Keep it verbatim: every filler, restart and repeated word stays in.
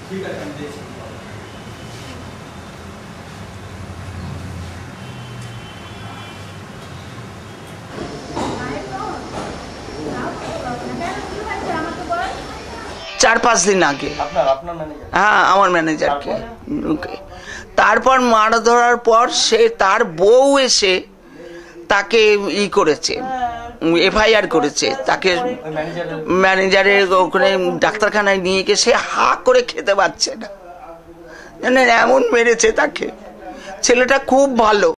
চার পাঁচ দিন আগে। হ্যাঁ, আমার ম্যানেজারকে। তারপর মারা ধরার পর সে তার বউ এসে তাকে ই করেছে, এফআইআর করেছে। তাকে ম্যানেজারের ওখানে ডাক্তারখানায় নিয়ে গিয়ে সে হা করে খেতে পারছে না, এমন মেরেছে তাকে। ছেলেটা খুব ভালো।